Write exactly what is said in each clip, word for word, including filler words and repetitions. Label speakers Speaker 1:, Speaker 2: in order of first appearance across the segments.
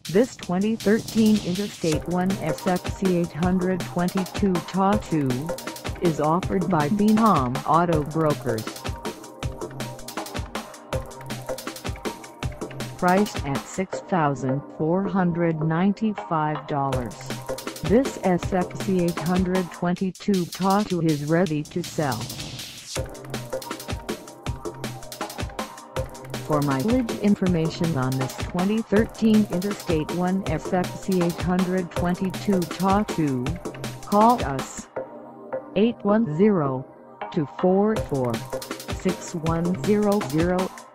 Speaker 1: This twenty thirteen Interstate one S F C eight twenty-two T A two is offered by Denam Auto Brokers. Priced at six thousand four hundred ninety-five dollars, this S F C eight twenty-two T A two is ready to sell. For mileage information on this twenty thirteen Interstate one S F C eight twenty-two T A two, call us eight one zero, two four four, six one zero zero.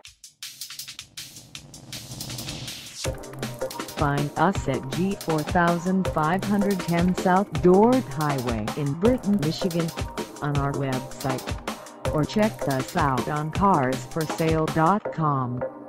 Speaker 1: Find us at G forty-five ten South Dort Highway in Burton, Michigan, on our website, or check us out on cars for sale dot com.